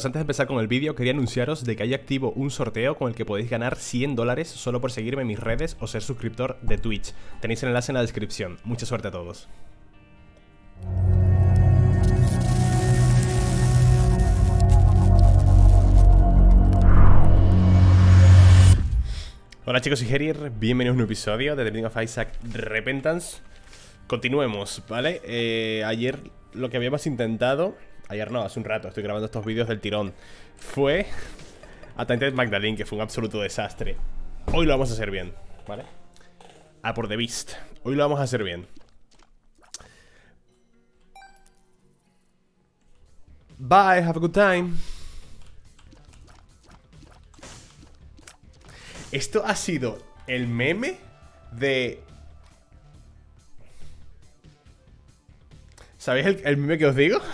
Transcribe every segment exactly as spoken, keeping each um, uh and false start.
chicos, antes de empezar con el vídeo quería anunciaros de que hay activo un sorteo con el que podéis ganar cien dólares solo por seguirme en mis redes o ser suscriptor de Twitch. Tenéis el enlace en la descripción. Mucha suerte a todos. Hola chicos, soy Herir, bienvenidos a un nuevo episodio de The Binding of Isaac Repentance. Continuemos, ¿vale? Eh, ayer lo que habíamos intentado... Ayer no, hace un rato, estoy grabando estos vídeos del tirón. Fue a Tainted Magdalene, que fue un absoluto desastre. Hoy lo vamos a hacer bien, ¿vale? A por The Beast. Hoy lo vamos a hacer bien. Bye, have a good time. Esto ha sido el meme de... ¿Sabéis el, el meme que os digo?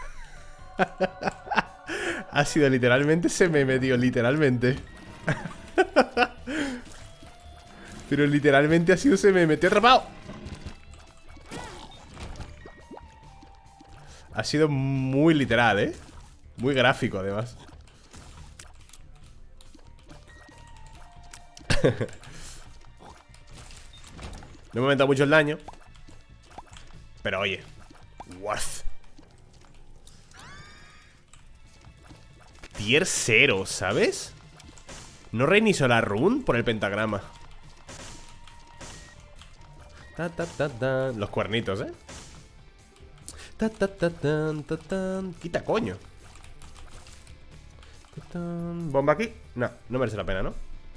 Ha sido literalmente ese meme, tío, literalmente. Pero literalmente ha sido ese meme. ¡Te he atrapado! Ha sido muy literal, ¿eh? Muy gráfico, además. No me ha aumentado mucho el daño, pero oye, worth. Tier cero, ¿sabes? No reinicio la run por el pentagrama. Ta, ta, ta, ta. Los cuernitos, ¿eh? Ta, ta, ta, tan, ta, tan. Quita, coño. Ta, tan. ¿Bomba aquí? No, no merece la pena, ¿no?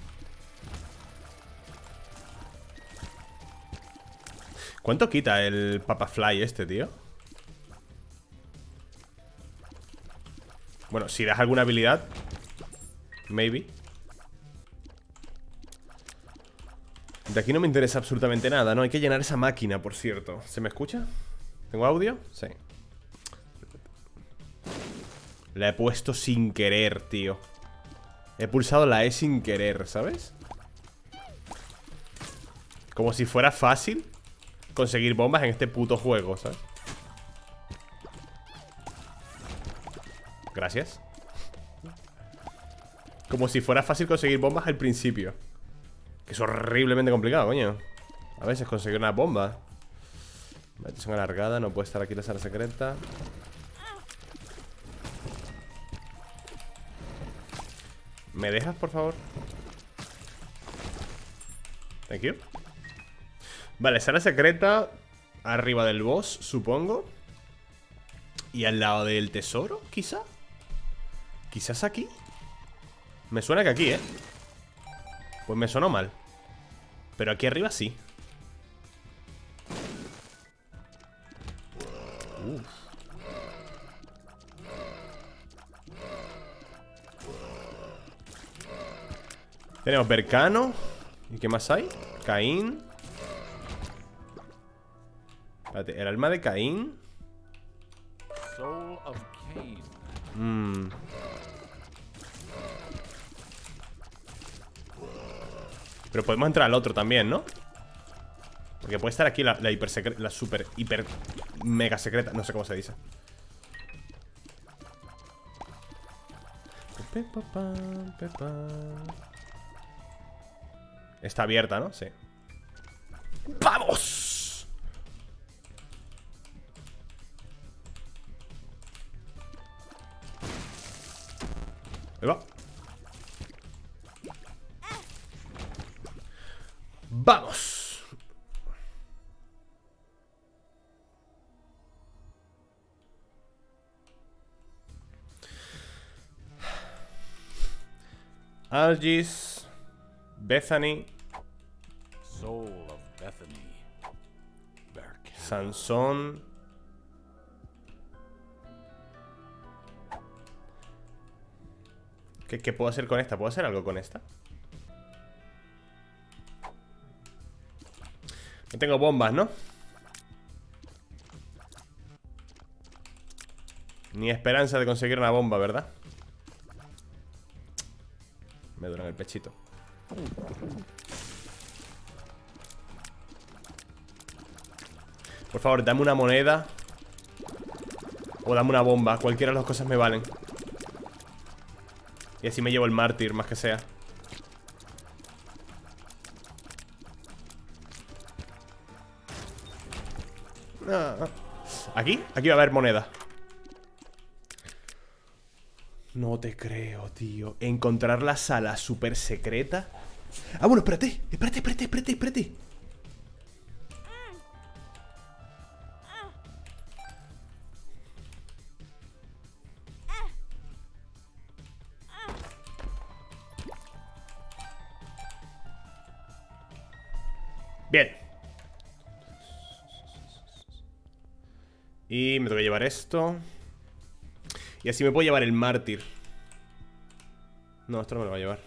¿Cuánto quita el Papa Fly este, tío? Bueno, si das alguna habilidad, maybe. De aquí no me interesa absolutamente nada, ¿no? Hay que llenar esa máquina, por cierto. ¿Se me escucha? ¿Tengo audio? Sí. La he puesto sin querer, tío. He pulsado la E sin querer, ¿sabes? Como si fuera fácil conseguir bombas en este puto juego, ¿sabes? Gracias. Como si fuera fácil conseguir bombas al principio. Que es horriblemente complicado, coño. A veces conseguir una bomba. Son alargada, no puede estar aquí la sala secreta. ¿Me dejas, por favor? Thank you. Vale, sala secreta arriba del boss, supongo. Y al lado del tesoro, quizá. Quizás aquí. Me suena que aquí, ¿eh? Pues me sonó mal. Pero aquí arriba sí. Uf. Tenemos Berkano. ¿Y qué más hay? Caín. Espérate, el alma de Caín. Soul of Cain. Mmm. Pero podemos entrar al otro también, ¿no? Porque puede estar aquí la, la hiper secreta, la super, hiper, mega secreta. No sé cómo se dice. Está abierta, ¿no? Sí. ¡Vamos! Ahí va. ¡Vamos! Algis, Bethany, Soul of Bethany. Berkano. Sansón. ¿Qué, ¿Qué puedo hacer con esta? ¿Puedo hacer algo con esta? No tengo bombas, ¿no? Ni esperanza de conseguir una bomba, ¿verdad? Me duele en el pechito. Por favor, dame una moneda o dame una bomba. Cualquiera de las cosas me valen. Y así me llevo el mártir, más que sea. Ah. ¿Aquí? Aquí va a haber moneda. No te creo, tío. Encontrar la sala súper secreta. Ah, bueno, espérate. Espérate, espérate, espérate, espérate. Bien. Y me tengo que llevar esto. Y así me puedo llevar el mártir. No, esto no me lo va a llevar.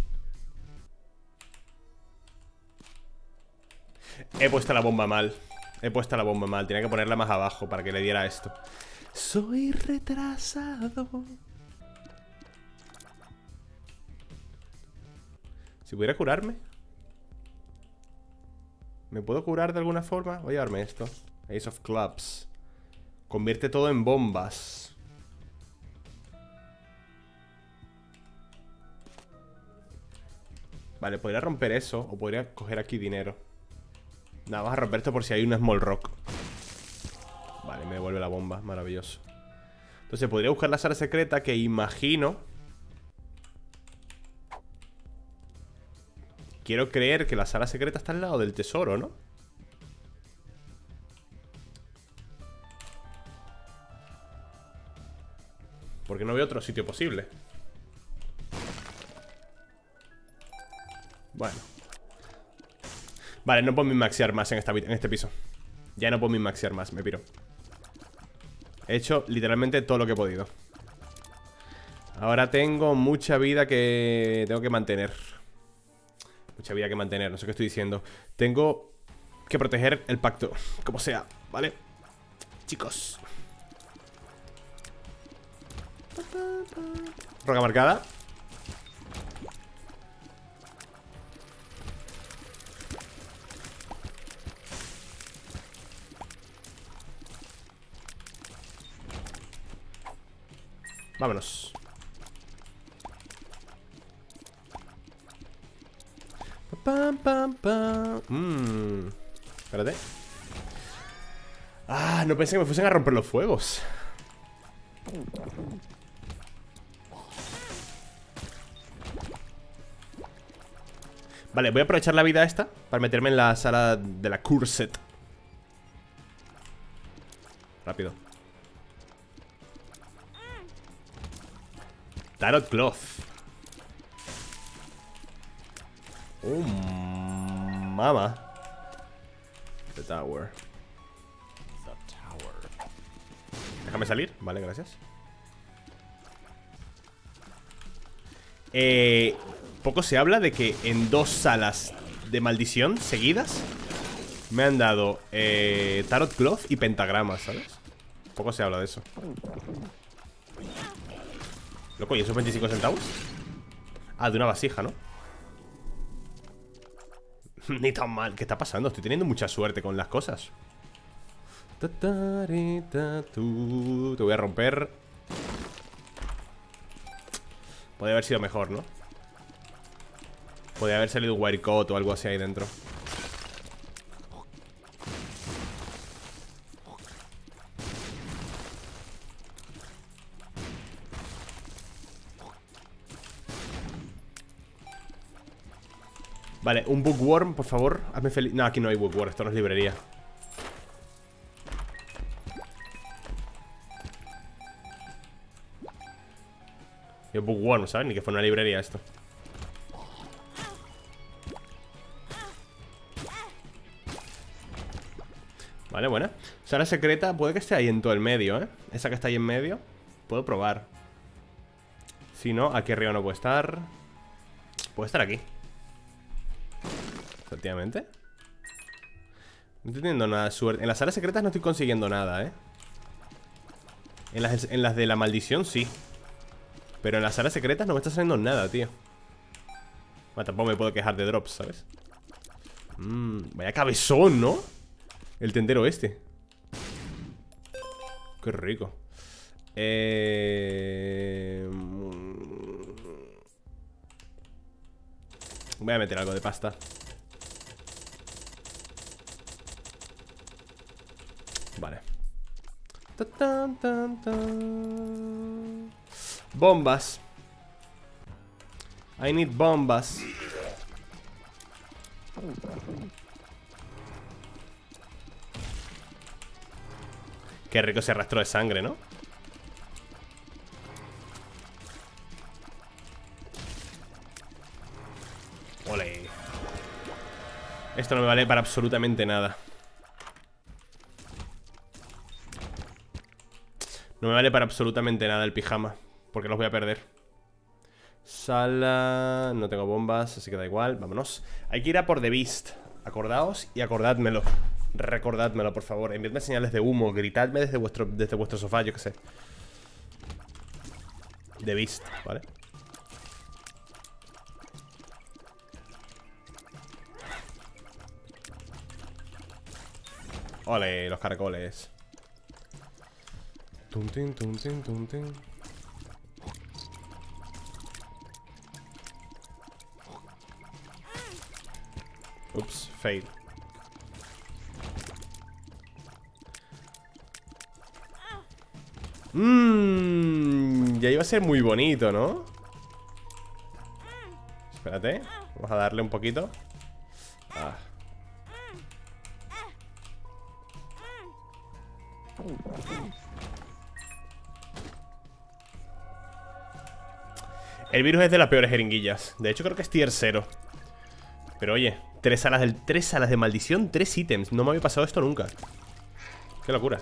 He puesto la bomba mal. He puesto la bomba mal. Tenía que ponerla más abajo para que le diera esto. Soy retrasado. Si pudiera curarme. ¿Me puedo curar de alguna forma? Voy a llevarme esto. Ace of Clubs. Convierte todo en bombas. Vale, podría romper eso. O podría coger aquí dinero. Nada, vamos a romper esto por si hay una small rock. Vale, me devuelve la bomba, maravilloso. Entonces podría buscar la sala secreta, que imagino... Quiero creer que la sala secreta está al lado del tesoro, ¿no? Porque no veo otro sitio posible. Bueno. Vale, no puedo min-maxear más en, esta, en este piso. Ya no puedo min-maxear más, me piro. He hecho literalmente todo lo que he podido. Ahora tengo mucha vida que tengo que mantener. Mucha vida que mantener, no sé qué estoy diciendo. Tengo que proteger el pacto, como sea, ¿vale? Chicos. Roca marcada. Vámonos. Pam, pam, pam. Mmm. Espérate. Ah, no pensé que me fuesen a romper los fuegos. Vale, voy a aprovechar la vida esta para meterme en la sala de la Curset. Rápido. Tarot Cloth. Oh, mama. The Tower. The tower. Déjame salir. Vale, gracias. Eh, poco se habla de que en dos salas de maldición seguidas me han dado eh, Tarot Cloth y pentagramas, ¿sabes? Poco se habla de eso. Loco, ¿y esos veinticinco centavos? Ah, de una vasija, ¿no? Ni tan mal. ¿Qué está pasando? Estoy teniendo mucha suerte con las cosas. Te voy a romper. Podría haber sido mejor, ¿no? Podría haber salido un wirecode o algo así ahí dentro. Vale, un bookworm, por favor. Hazme feliz. No, aquí no hay bookworm, esto no es librería. Y el bookworm, ¿sabes? Ni que fuera una librería esto. Vale, buena. Sala secreta, puede que esté ahí en todo el medio, ¿eh? Esa que está ahí en medio, puedo probar. Si no, aquí arriba no puede estar. Puede estar aquí. Efectivamente. No estoy teniendo nada de suerte. En las salas secretas no estoy consiguiendo nada, ¿eh? En las, en las de la maldición sí. Pero en las salas secretas no me está saliendo nada, tío. Bueno, tampoco me puedo quejar de drops, ¿sabes? Mmm, vaya cabezón, ¿no? El tendero este. Qué rico. Eh... Voy a meter algo de pasta. Vale. Tan, tan, tan. Bombas. I need bombas. Qué rico ese rastro de sangre, ¿no? Ole. Esto no me vale para absolutamente nada. No me vale para absolutamente nada el pijama, porque los voy a perder. Sala... No tengo bombas, así que da igual, vámonos. Hay que ir a por The Beast. Acordaos y acordádmelo. Recordádmelo, por favor. Enviadme señales de humo, gritadme desde vuestro, desde vuestro sofá, yo qué sé. The Beast, ¿vale? Ole, los caracoles. Tum, tin, tum, tin, tum, tin. Ups, fail. Mmm, ya iba a ser muy bonito, ¿no? Espérate, vamos a darle un poquito. Ah. El virus es de las peores jeringuillas. De hecho creo que es tier cero. Pero oye, tres salas, del, tres salas de maldición, tres ítems. No me había pasado esto nunca. Qué locura.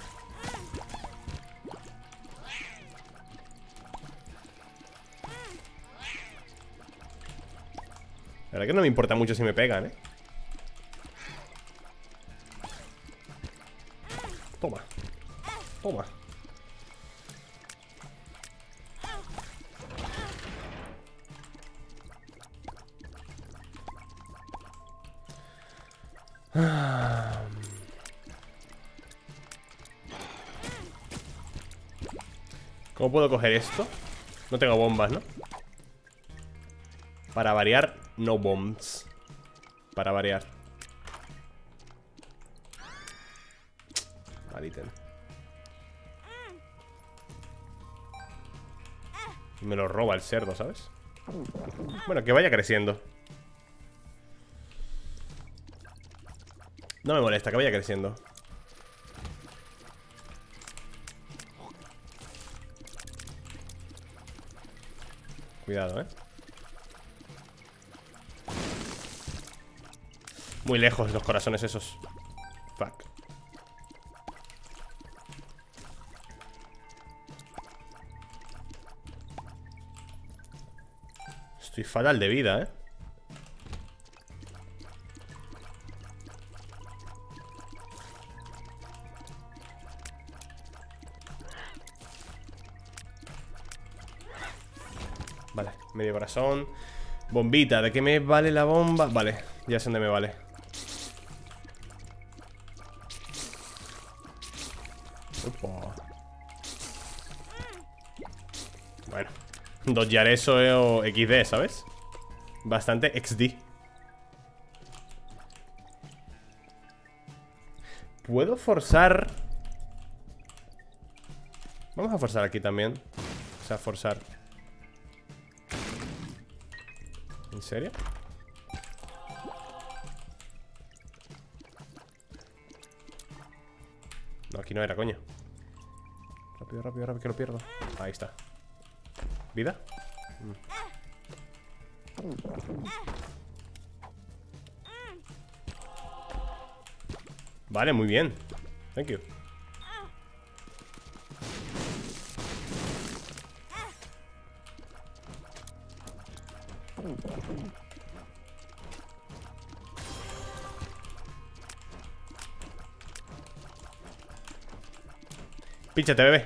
La verdad que no me importa mucho si me pegan, ¿eh? Toma. Toma. ¿Cómo puedo coger esto? No tengo bombas, ¿no? Para variar, no bombs. Para variar. Mal ítem. Y me lo roba el cerdo, ¿sabes? Bueno, que vaya creciendo. No me molesta, que vaya creciendo. Cuidado, ¿eh? Muy lejos los corazones esos. Fuck. Estoy fatal de vida, ¿eh? Vale, medio corazón. Bombita, ¿de qué me vale la bomba? Vale, ya sé dónde me vale. Upa. Bueno, dodgear eso o equis de, ¿sabes? Bastante equis de. ¿Puedo forzar? Vamos a forzar aquí también. O sea, forzar. ¿En serio? No, aquí no era, coño. Rápido, rápido, rápido, que lo pierdo. Ahí está. ¿Vida? Mm. Vale, muy bien. Thank you. Pínchate, bebé.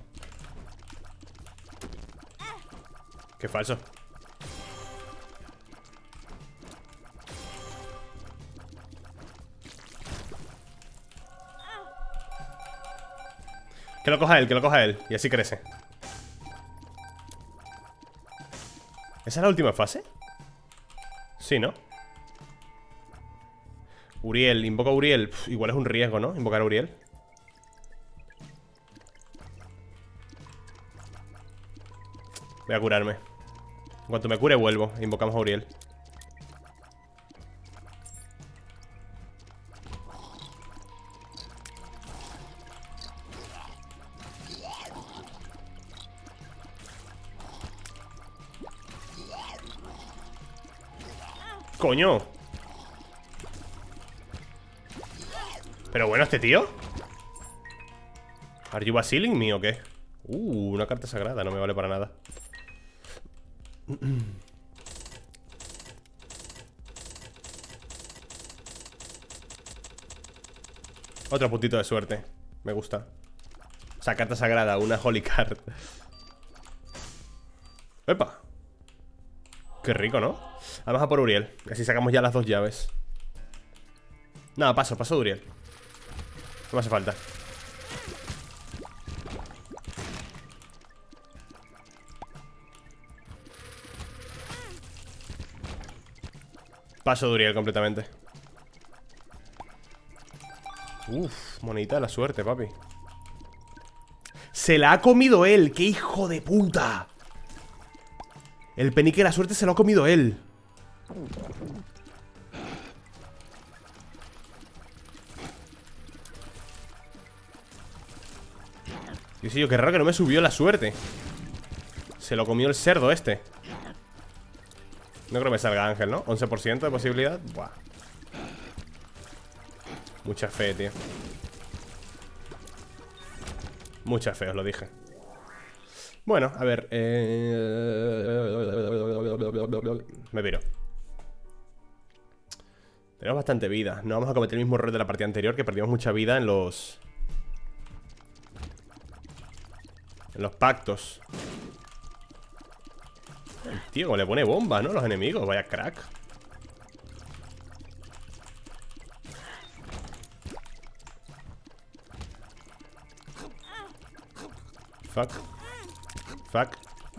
Qué falso. Que lo coja él, que lo coja él. Y así crece. ¿Esa es la última fase? Sí, ¿no? Uriel, invoca a Uriel. Uf, igual es un riesgo, ¿no? Invocar a Uriel. Voy a curarme. En cuanto me cure vuelvo. Invocamos a Uriel. ¡Coño! Pero bueno, ¿este tío? ¿Are you vaciling me o qué? Uh, una carta sagrada, no me vale para nada. Otro puntito de suerte. Me gusta. O sea, carta sagrada, una holy card. ¡Epa! Qué rico, ¿no? Vamos a por Uriel. Así sacamos ya las dos llaves. Nada, paso, paso de Uriel. No me hace falta. Paso de Uriel completamente. Uf, monedita de la suerte, papi. Se la ha comido él. ¡Qué hijo de puta! El penique de la suerte se lo ha comido él. Dios mío, qué raro que no me subió la suerte. Se lo comió el cerdo este. No creo que me salga Ángel, ¿no? once por ciento de posibilidad. Buah. Mucha fe, tío. Mucha fe, os lo dije. Bueno, a ver eh... Me piro. Tenemos bastante vida. No vamos a cometer el mismo error de la partida anterior, que perdimos mucha vida en los... En los pactos. El tío, como le pone bomba, ¿no? Los enemigos, vaya crack. Fuck. Fuck.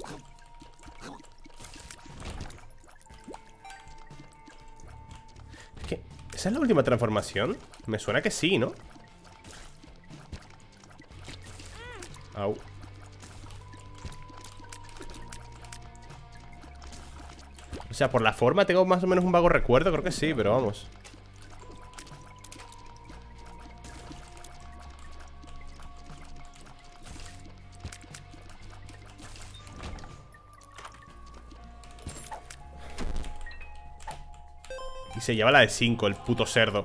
Es que... ¿esa es la última transformación? Me suena que sí, ¿no? Au. O sea, por la forma tengo más o menos un vago recuerdo. Creo que sí, pero vamos. Y se lleva la de cinco, el puto cerdo.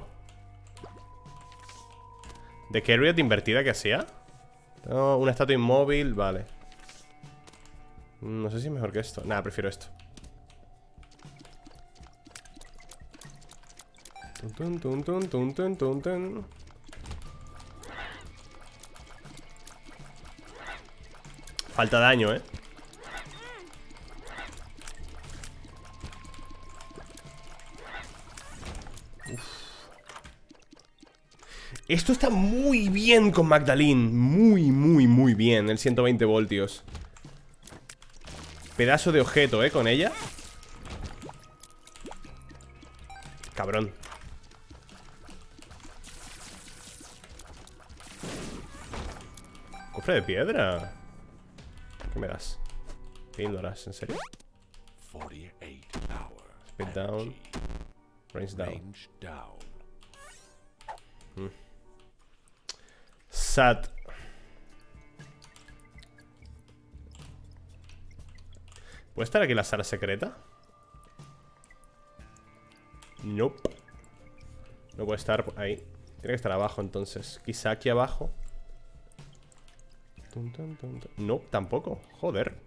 ¿De qué Carriot invertida que hacía? No, una estatua inmóvil, vale. No sé si es mejor que esto. Nada, prefiero esto. Tun, tun, tun, tun, tun, tun, tun. Falta daño, eh. Uf. Esto está muy bien con Magdalene. Muy, muy, muy bien. El ciento veinte voltios. Pedazo de objeto, eh, con ella. Cabrón. Cofre de piedra. ¿Qué me das? Píldoras, ¿en serio? Speed down. Range down. Mm. Sat. ¿Puede estar aquí la sala secreta? Nope. No puede estar ahí. Tiene que estar abajo entonces. Quizá aquí abajo. No, tampoco. Joder.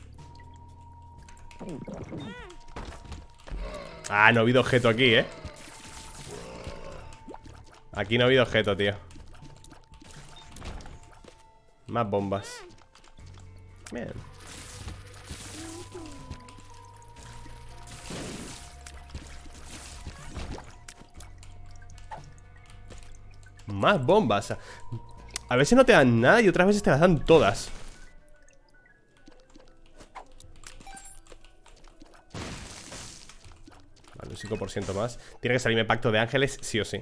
Ah, no ha habido objeto aquí, ¿eh? Aquí no ha habido objeto, tío. Más bombas. Bien. Más bombas. A veces no te dan nada y otras veces te las dan todas. Vale, Un cinco por ciento más. Tiene que salirme Pacto de Ángeles, sí o sí.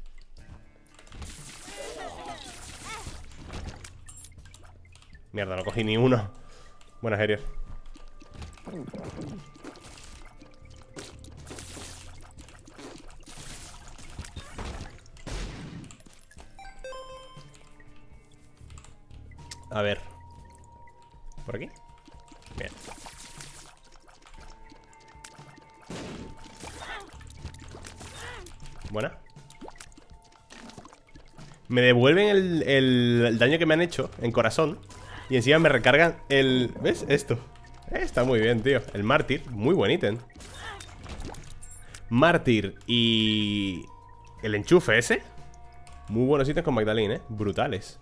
Mierda, no cogí ni uno. Buenas, Herier. A ver. ¿Por aquí? Bien. Buena. Me devuelven el, el, el daño que me han hecho en corazón. Y encima me recargan el... ¿Ves? Esto eh, está muy bien, tío. El mártir, muy buen ítem. Mártir y... el enchufe ese. Muy buenos ítems con Magdalene, eh. Brutales.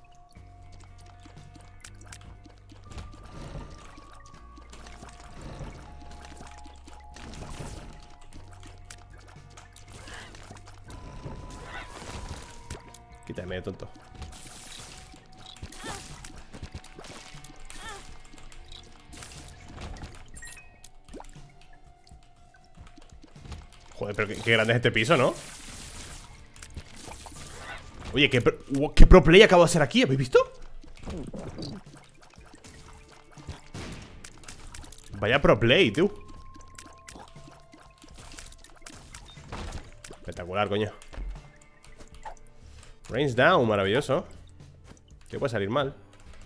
Quítame, medio tonto. Joder, pero qué, qué grande es este piso, ¿no? Oye, ¿qué, pro, qué pro play acabo de hacer aquí? ¿Habéis visto? Vaya pro play, tú. Espectacular, coño. Rains down, maravilloso. ¿Qué puede salir mal?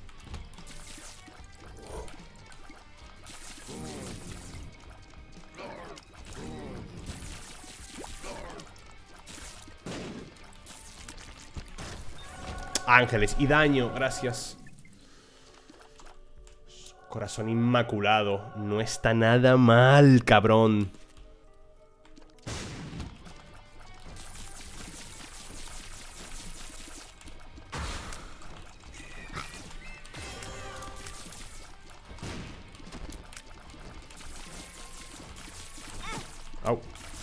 Ángeles y daño, gracias. Corazón inmaculado. No está nada mal, cabrón. Au.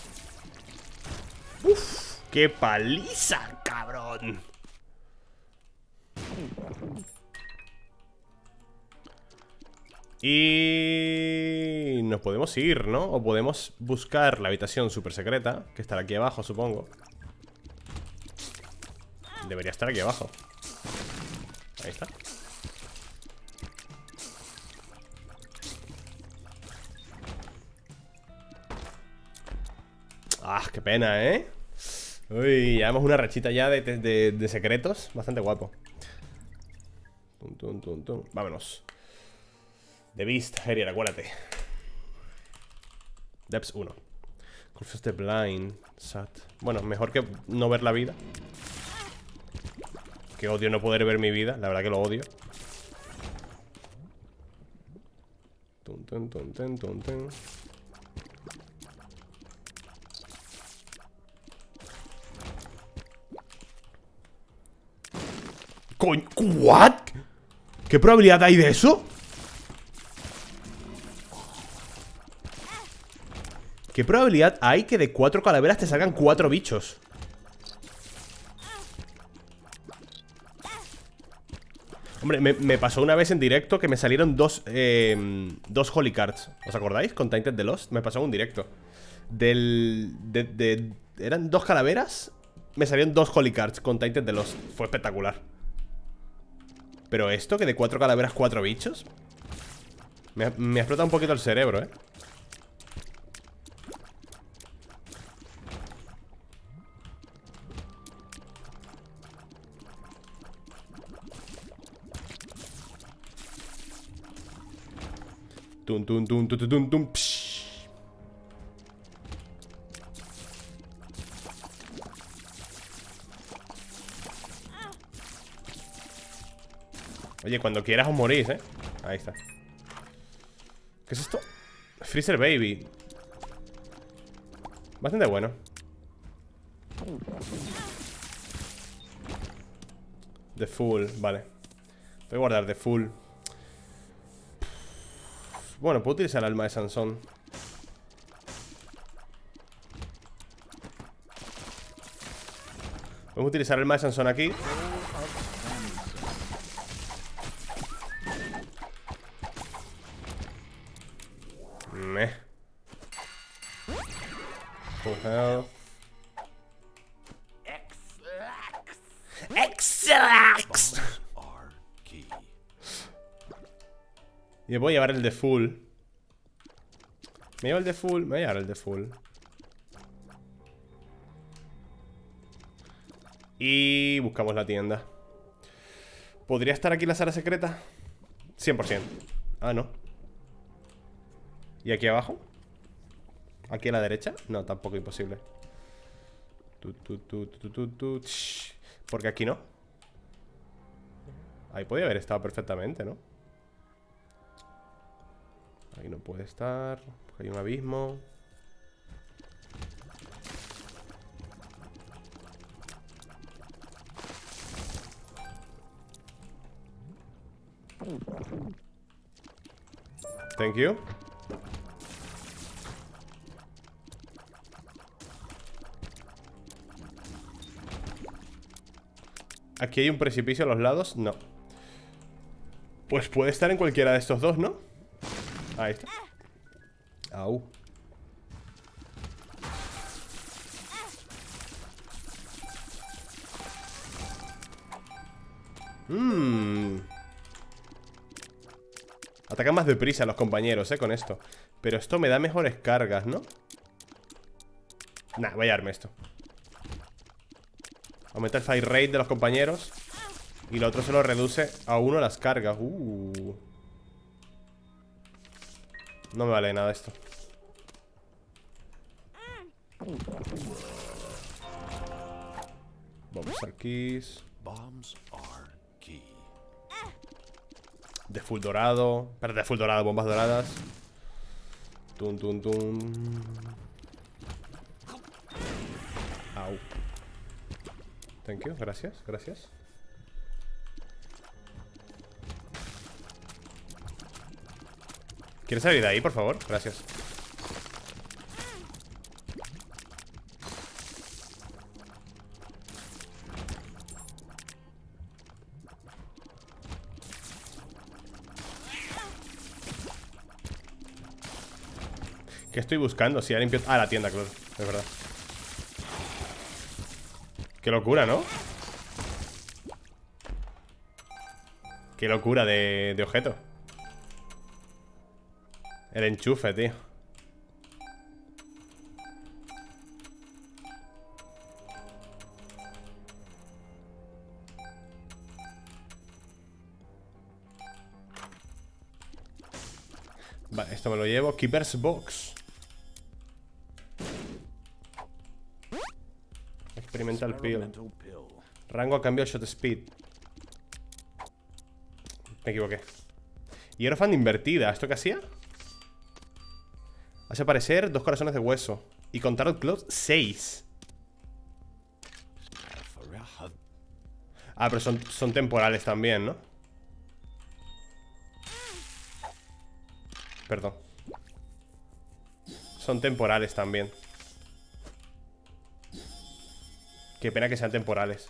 Uf, qué paliza, cabrón. Y... nos podemos ir, ¿no? O podemos buscar la habitación super secreta, que estará aquí abajo, supongo. Debería estar aquí abajo. Ahí está. Ah, qué pena, ¿eh? Uy, llevamos una rachita ya de, de, de secretos. Bastante guapo. Tum, tum, tum, tum. Vámonos. The Beast, Herier, acuérdate. Depths uno. Confuse the Blind. Sat. Bueno, mejor que no ver la vida. Que odio no poder ver mi vida. La verdad que lo odio. Tum, tum, tum, tum, tum, tum. Coño, ¿what? ¿Qué probabilidad hay de eso? ¿Qué probabilidad hay que de cuatro calaveras te salgan cuatro bichos? Hombre, me, me pasó una vez en directo que me salieron dos eh, Dos Holy Cards. ¿Os acordáis? Con Tainted the Lost. Me pasó en un directo. Del... De, de, eran dos calaveras. Me salieron dos Holy Cards con Tainted the Lost. Fue espectacular. Pero esto, que de cuatro calaveras, cuatro bichos. Me, me explota un poquito el cerebro, eh. Tum, tum, tum, tum, tum, tum, psh. Oye, cuando quieras os morís, eh. Ahí está. ¿Qué es esto? Freezer Baby. Bastante bueno. The Fool, vale. Voy a guardar The Fool. Bueno, puedo utilizar el alma de Sansón. Podemos utilizar el alma de Sansón aquí. Meh. Full health. X-Lax. Are key. Y me voy a llevar el de full. Me llevo el de full. Me voy a llevar el de full. Y buscamos la tienda. ¿Podría estar aquí la sala secreta? cien por ciento. Ah, no. ¿Y aquí abajo? ¿Aquí a la derecha? No, tampoco imposible. Tu, tu, tu, tu, tu, tu. Porque aquí no. Ahí podía haber estado perfectamente, ¿no? Ahí no puede estar. Hay un abismo. Thank you. Aquí hay un precipicio a los lados. No. Pues puede estar en cualquiera de estos dos, ¿no? Ahí está. Au. Mmm. Atacan más deprisa a los compañeros, eh, con esto. Pero esto me da mejores cargas, ¿no? Nah, voy a darme esto. Aumenta el fire rate de los compañeros. Y lo otro se lo reduce a uno las cargas. Uh. No me vale nada esto. Vamos a keys. Bombs are key. De full dorado. Pero de full dorado, bombas doradas. Tum, tum, tum. Au. Thank you, gracias, gracias. ¿Quieres salir de ahí, por favor? Gracias. ¿Qué estoy buscando? Si ha limpiado... Ah, la tienda, claro, es verdad. Qué locura, ¿no? Qué locura de, de objeto. El enchufe, tío. Vale, esto me lo llevo. Keeper's Box. Experimental Pill. Rango a cambio shot speed. Me equivoqué. Hierofan invertida. ¿Esto qué hacía? Hace aparecer dos corazones de hueso. Y con Tarot Cloth, seis. Ah, pero son, son temporales también, ¿no? Perdón. Son temporales también. Qué pena que sean temporales.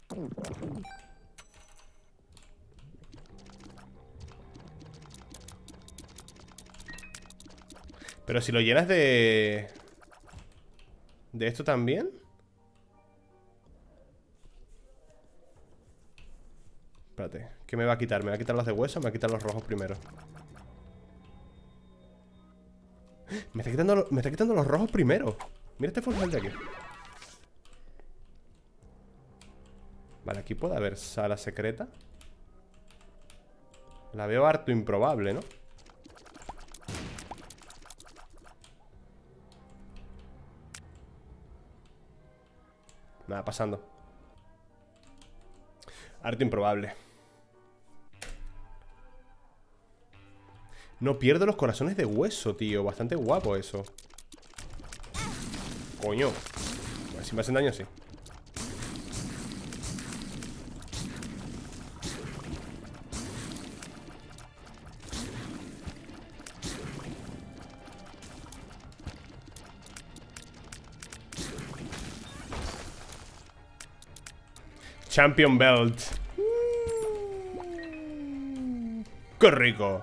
Pero si lo llenas de... ¿De esto también? Espérate, ¿qué me va a quitar? ¿Me va a quitar los de hueso o me va a quitar los rojos primero? Me está quitando, me está quitando los rojos primero. Mira este full de aquí. Vale, aquí puede haber sala secreta. La veo harto improbable, ¿no? Nada, pasando. Harto improbable. No pierdo los corazones de hueso, tío. Bastante guapo eso. Coño. A ver si me hacen daño, sí. Champion Belt. ¡Qué rico!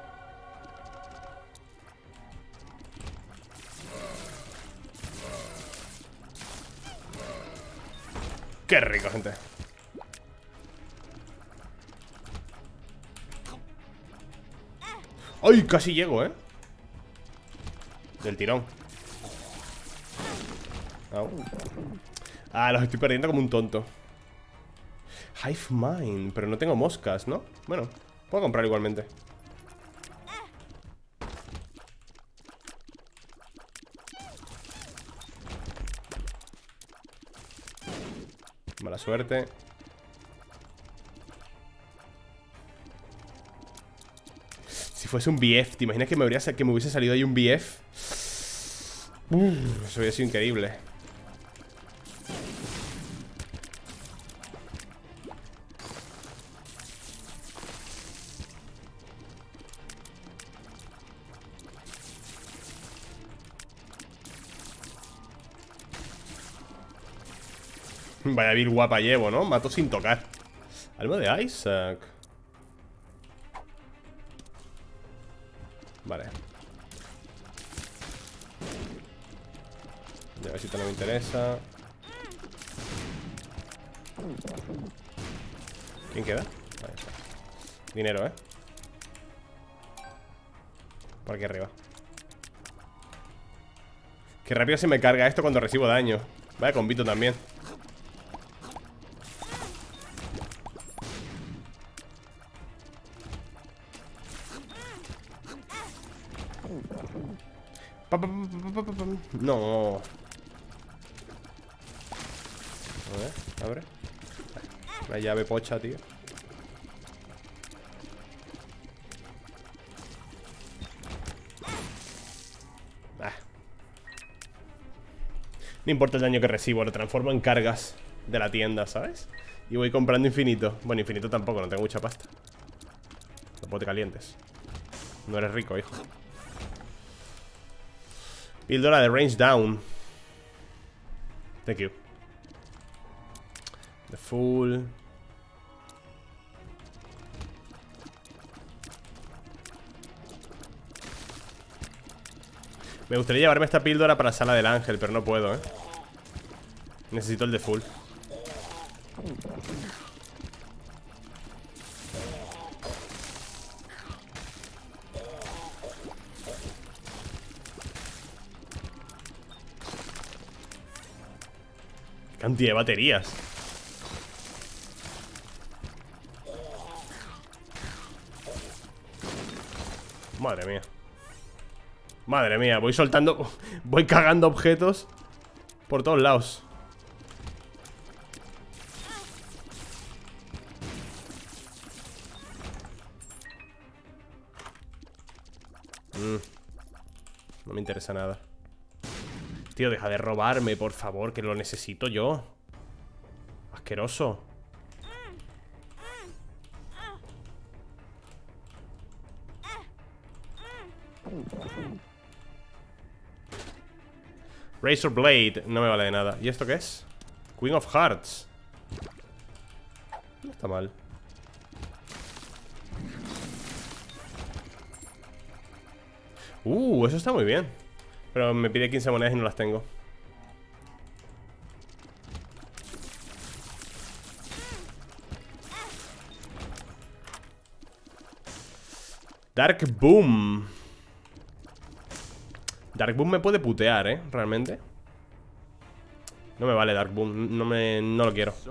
Qué rico, gente. ¡Ay! Casi llego, ¿eh? Del tirón. Au. Ah, los estoy perdiendo como un tonto. Hive Mind, pero no tengo moscas, ¿no? Bueno, puedo comprar igualmente. Mala suerte. Si fuese un B F, ¿te imaginas que me, habría, que me hubiese salido ahí un B F? Uf, eso hubiera sido increíble. Vaya vil guapa llevo, ¿no? Mato sin tocar. Alma de Isaac. Vale. A ver si esto no me interesa. ¿Quién queda? Ahí está. Dinero, ¿eh? Por aquí arriba. Qué rápido se me carga esto cuando recibo daño. Vaya combito también. No. A ver, abre. La llave pocha, tío. Ah. No importa el daño que recibo, lo transformo en cargas de la tienda, ¿sabes? Y voy comprando infinito. Bueno, infinito tampoco, no tengo mucha pasta. Tampoco te calientes. No eres rico, hijo. Píldora de range down. Thank you. The full. Me gustaría llevarme esta píldora para la sala del ángel, pero no puedo, ¿eh? Necesito el de full. Cantidad de baterías. Madre mía. Madre mía, voy soltando. Voy cagando objetos por todos lados. mm. No me interesa nada. Tío, deja de robarme, por favor, que lo necesito yo. Asqueroso. Razor Blade, no me vale de nada. ¿Y esto qué es? Queen of Hearts. No está mal. Uh, eso está muy bien. Pero me pide quince monedas y no las tengo. Dark Boom. Dark Boom me puede putear, ¿eh? Realmente. No me vale Dark Boom. No me... no lo quiero.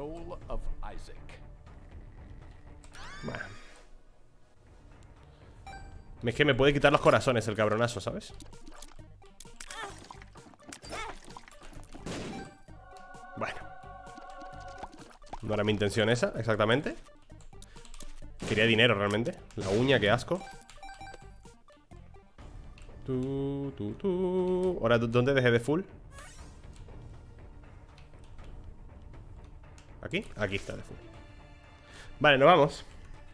Bueno. Es que me puede quitar los corazones el cabronazo, ¿sabes? Bueno. No era mi intención esa, exactamente. Quería dinero realmente. La uña, qué asco. Tú, tú, tú. Ahora, ¿dónde dejé de full? ¿Aquí? Aquí está de full. Vale, nos vamos.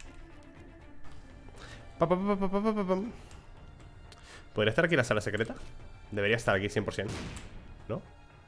Pa, pa, pa, pa, pa, pa, pa. ¿Podría estar aquí en la sala secreta? Debería estar aquí cien por cien. ¿No?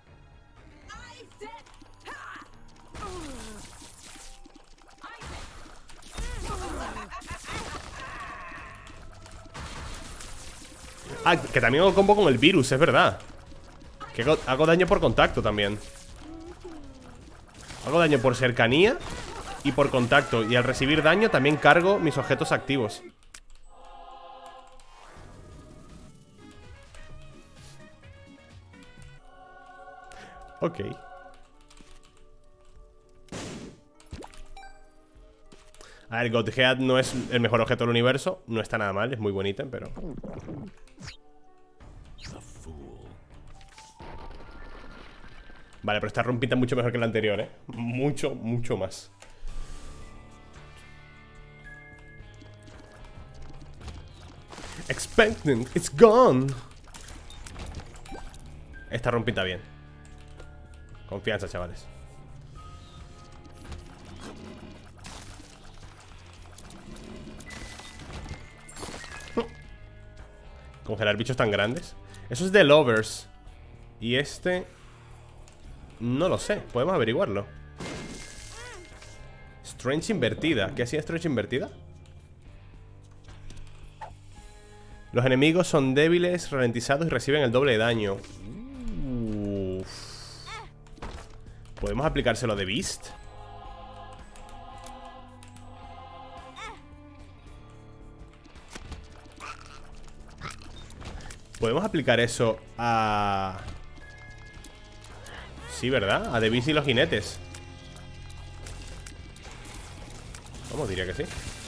Ah, que también hago combo con el virus, es verdad. Que hago, hago daño por contacto también. Hago daño por cercanía y por contacto. Y al recibir daño también cargo mis objetos activos. Ok. A ver, Godhead no es el mejor objeto del universo. No está nada mal, es muy buen ítem, pero... Vale, pero esta rompita es mucho mejor que la anterior, ¿eh? Mucho, mucho más. Expectant, it's gone. Esta rompita bien. Confianza, chavales. Congelar bichos tan grandes. Eso es de Lovers. Y este... no lo sé, podemos averiguarlo. Strange invertida. ¿Qué hacía Strange invertida? Los enemigos son débiles, ralentizados y reciben el doble de daño. Uf. ¿Podemos aplicárselo de Beast? ¿Podemos aplicar eso a... sí, ¿verdad? A The Beast y los jinetes. Vamos, diría que sí.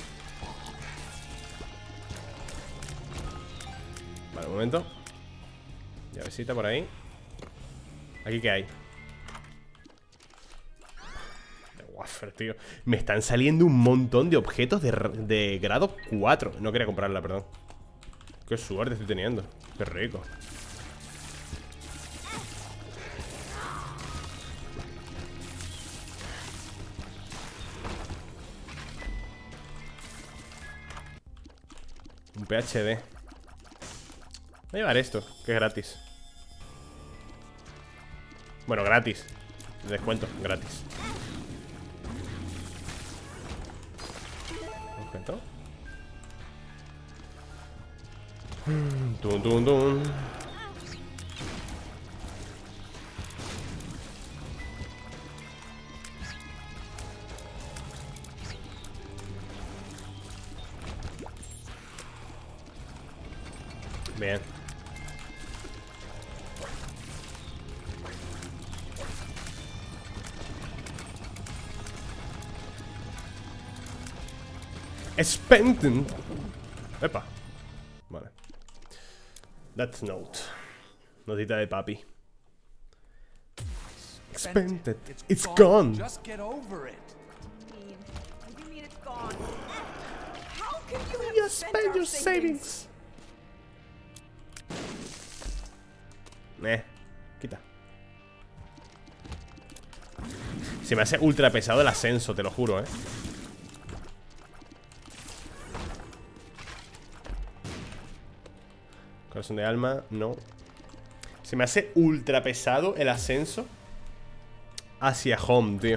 Vale, un momento. Llavecita por ahí. ¿Aquí qué hay? De wafer, tío. Me están saliendo un montón de objetos de, de grado cuatro. No quería comprarla, perdón. Qué suerte estoy teniendo. Qué rico. Un P H D. Voy a llevar esto, que es gratis. Bueno, gratis. Descuento, gratis. Objeto. Tum, tum, tum. Bien. Expectant. Epa. Vale. That's note. Notita de papi. Expected. It's gone. Just get over it. mean? What do you mean it's gone? How can you have You spent spend our your savings? savings. Eh, quita. Se me hace ultra pesado el ascenso, te lo juro, eh. Corazón de alma, no. Se me hace ultra pesado el ascenso hacia home, tío.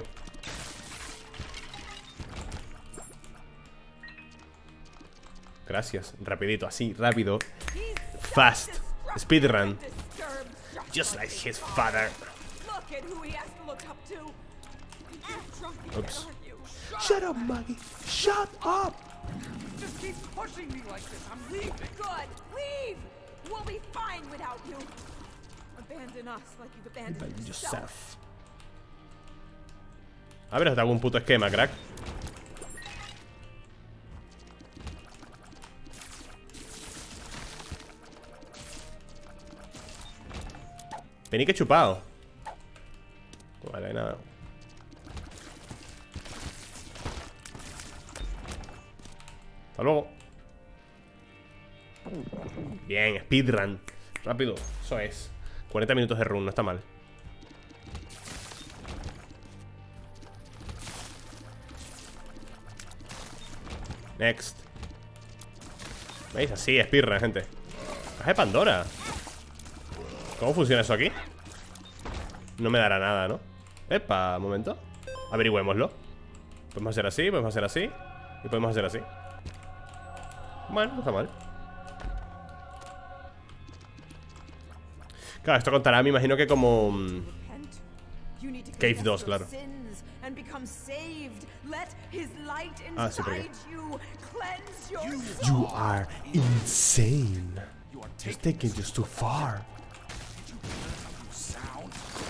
Gracias, rapidito, así, rápido. Fast, speedrun. Just like his father. Look at who he has to look up to. You're drunk again, Oops. aren't you? Shut up, Maggie. Shut up. Just keep pushing me like this. I'm leaving. Good. Leave. We'll be fine without you. Abandon us like you've abandoned yourself. Yourself. A ver, os hago un puto esquema, crack. Penique chupado. Vale, nada. Hasta luego. Bien, speedrun. Rápido, eso es. cuarenta minutos de run, no está mal. Next. ¿Veis? Así, speedrun, gente. Caja de Pandora. ¿Cómo funciona eso aquí? No me dará nada, ¿no? Epa, un momento. Averigüémoslo. Podemos hacer así, podemos hacer así. Y podemos hacer así. Bueno, no está mal. Claro, esto contará, me imagino que como... You need to Cave confess dos, your claro. sins and become saved. Let his light Ah, sí, porque- inside you cleanse your You are insane. You are You're taking taking this too far. sound.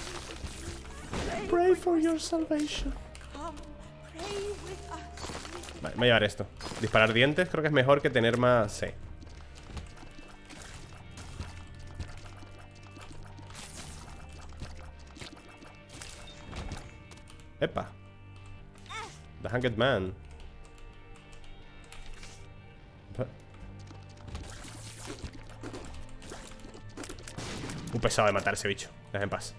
Pray for your salvation. Come, pray with us. Vale, me voy a llevar esto. Disparar dientes creo que es mejor que tener más... Sí. Epa. The Hanged Man. Un pesado de matar ese bicho. Deja en paz.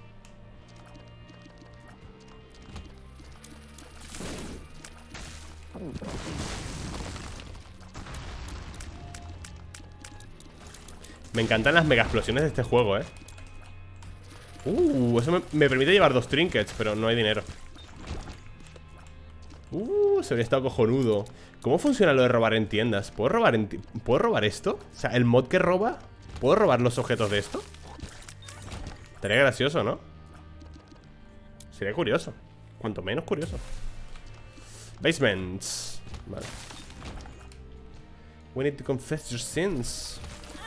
Me encantan las mega explosiones de este juego, eh. Uh, eso me, me permite llevar dos trinkets, pero no hay dinero. Uh, se habría estado cojonudo. ¿Cómo funciona lo de robar en tiendas? ¿Puedo robar en ti- ¿Puedo robar esto? O sea, el mod que roba, ¿puedo robar los objetos de esto? Estaría gracioso, ¿no? Sería curioso. Cuanto menos curioso. Basements. Vale. We need to confess your sins.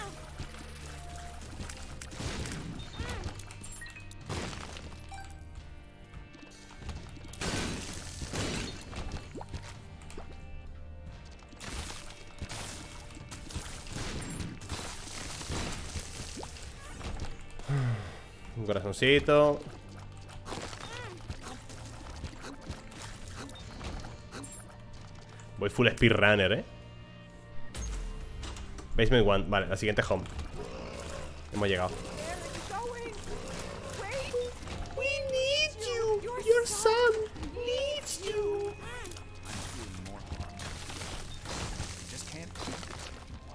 Un corazoncito. Voy full speedrunner, eh. Basement one. Vale, la siguiente home. Hemos llegado. Where are you going? Wait! We need you. Your Your son son needs you. Doing more harm. I just can't keep this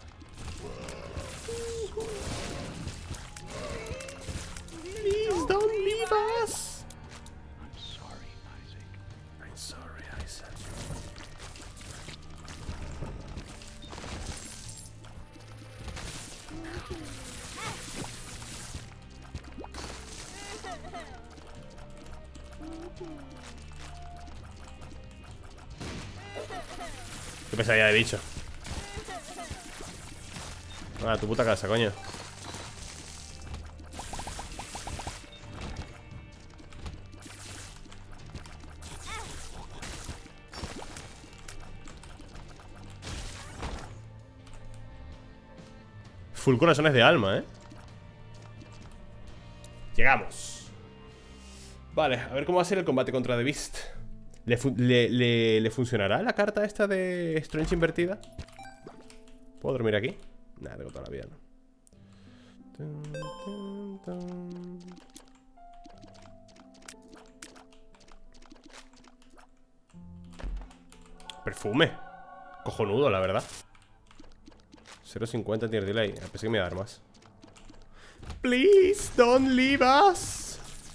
anymore. Please don't leave us. I'm sorry, Isaac. I'm sorry, Isaac. Qué pesadilla de bicho. Ah, tu puta casa, coño. Full corazones de alma, ¿eh? Llegamos. Vale, a ver cómo va a ser el combate contra The Beast. ¿Le, fu le, le, ¿Le funcionará la carta esta de Strange invertida? ¿Puedo dormir aquí? Nada, tengo toda la vida, ¿no? Tun, tun, tun. Perfume. Cojonudo, la verdad. cero cincuenta tier delay. Pensé que me iba a dar más. Please don't leave us.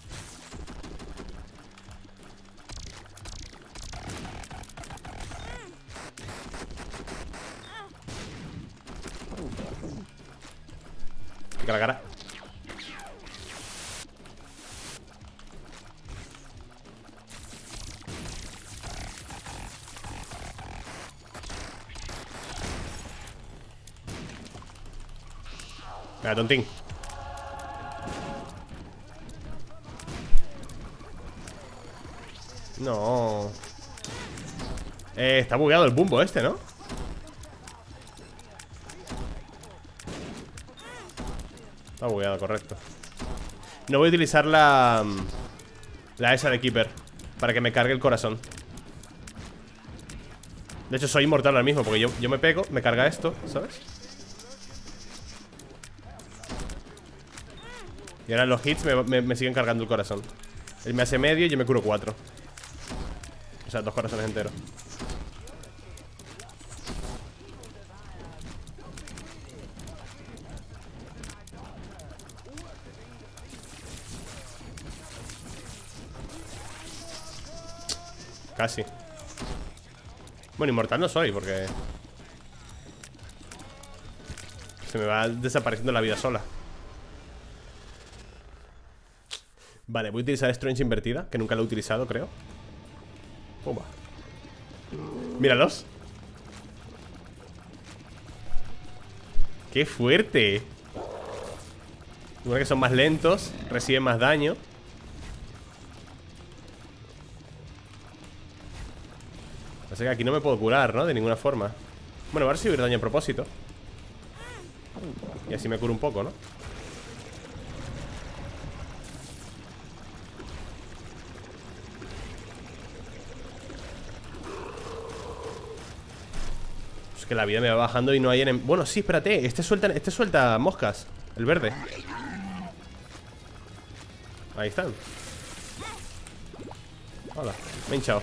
Pica la cara. Venga, tontín. No. Eh, está bugueado el bumbo este, ¿no? Está bugueado, correcto. No voy a utilizar la... La esa de Keeper para que me cargue el corazón. De hecho, soy inmortal ahora mismo porque yo, yo me pego, me carga esto, ¿sabes? Y ahora los hits me, me, me siguen cargando el corazón. Él me hace medio y yo me curo cuatro. O sea, dos corazones enteros. Casi. Bueno, inmortal no soy porque se me va desapareciendo la vida sola. Vale, voy a utilizar Strange invertida, que nunca la he utilizado, creo. Pumba. Míralos. ¡Qué fuerte! Igual que son más lentos, reciben más daño. O sea que aquí no me puedo curar, ¿no? De ninguna forma. Bueno, voy a recibir daño a propósito. Y así me curo un poco, ¿no? Es que la vida me va bajando y no hay enem... Bueno, sí, espérate. Este suelta, este suelta moscas. El verde. Ahí están. Hola, me he hinchado.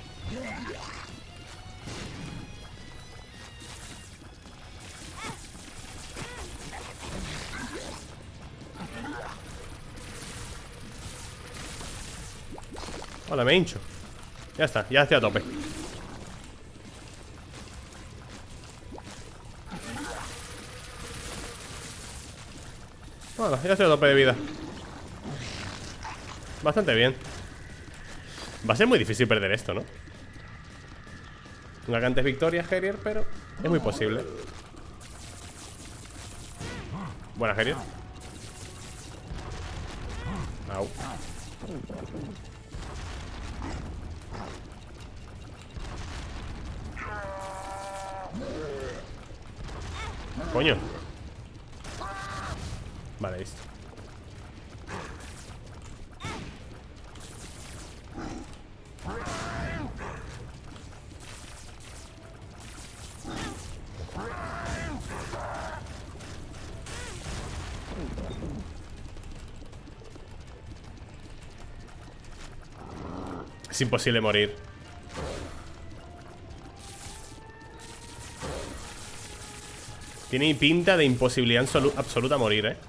Hola, me hincho. Ya está, ya estoy a tope. Hola, ya estoy a tope de vida. Bastante bien. Va a ser muy difícil perder esto, ¿no? Una cantidad de victorias, Harrier, pero es muy posible. Buena, Harrier. Au. Coño. Vale, listo. Es imposible morir. Tiene pinta de imposibilidad absoluta morir, eh.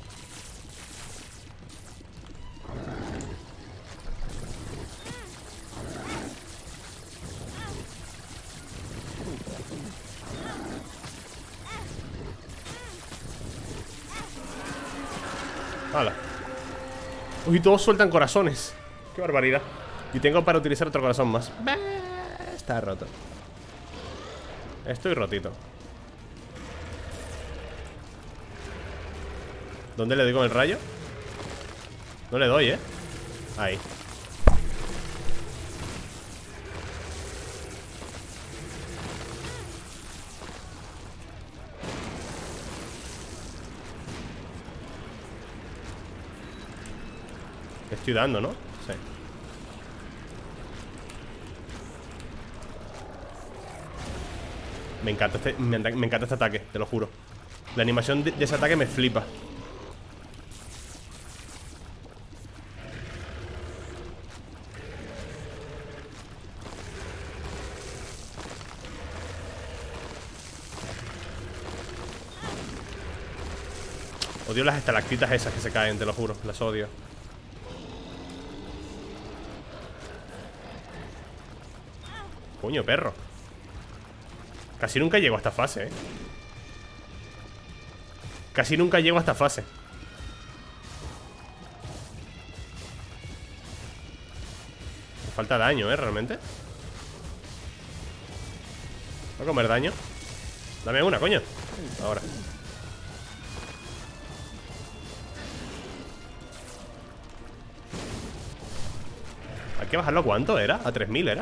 Hala. Uy, todos sueltan corazones. Qué barbaridad. Y tengo para utilizar otro corazón más. Está roto. Estoy rotito. ¿Dónde le doy con el rayo? No le doy, ¿eh? Ahí. Estoy dando, ¿no? Sí. Me encanta este, me, me encanta este ataque, te lo juro. La animación de, de ese ataque me flipa. Odio las estalactitas esas que se caen, te lo juro. Las odio. Coño, perro. Casi nunca llego a esta fase, eh. Casi nunca llego a esta fase. Me falta daño, eh, realmente. Voy a comer daño. Dame una, coño. Ahora. Hay que bajarlo a cuánto era, a tres mil era.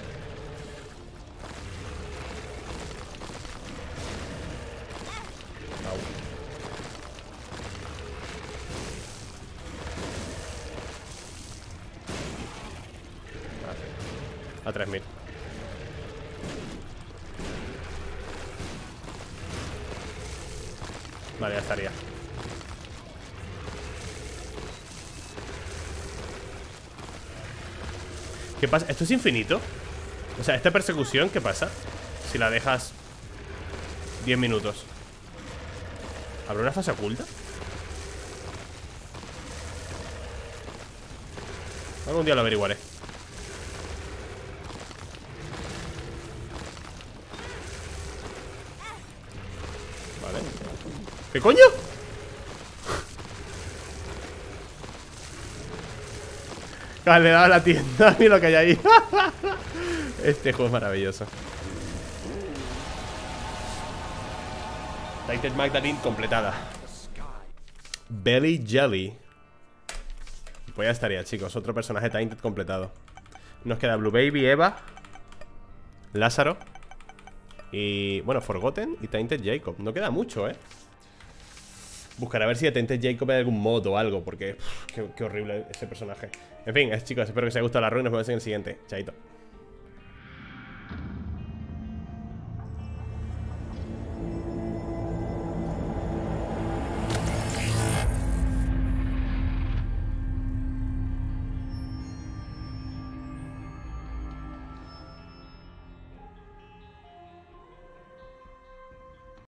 A tres mil. Vale, ya estaría. ¿Qué pasa? ¿Esto es infinito? O sea, esta persecución, ¿qué pasa? Si la dejas diez minutos. ¿Habrá una fase oculta? Algún día lo averiguaré. Vale. ¿Qué coño? Vale, le he dado a la tienda. Mira lo que hay ahí. Este juego es maravilloso. Tainted Magdalene completada. Belly Jelly. Pues ya estaría, chicos. Otro personaje Tainted completado. Nos queda Blue Baby, Eva, Lázaro y, bueno, Forgotten y Tainted Jacob. No queda mucho, ¿eh? Buscaré a ver si de Tainted Jacob hay algún mod o algo, porque pff, qué, qué horrible ese personaje. En fin, chicos, espero que os haya gustado la run y nos vemos en el siguiente. Chaito.